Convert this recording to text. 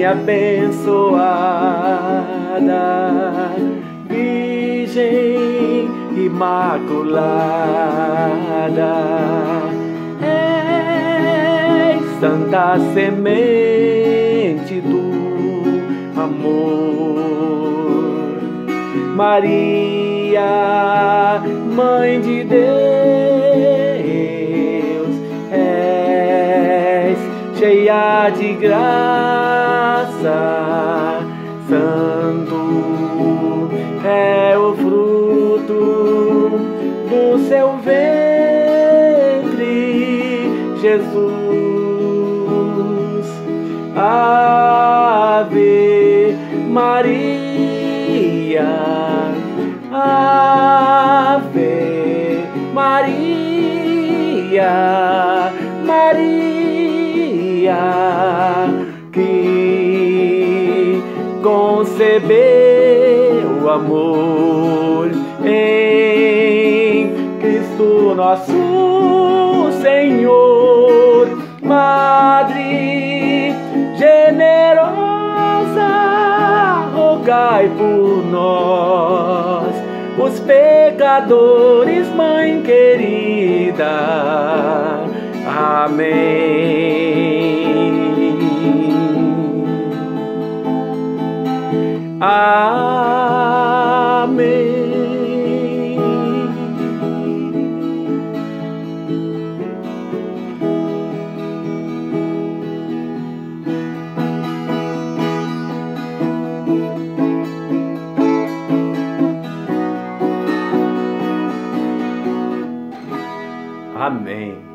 abençoada, Virgem Imaculada, és santa semente do amor. Maria, Mãe de Deus, és cheia de graça, santo é o fruto do seu ventre, Jesus. Ave Maria, Ave Maria, Maria, que concebeu o amor em Cristo nosso Senhor. Madre generosa, rogai por nós, os pecadores, Mãe querida. Amém. Amém. Amém.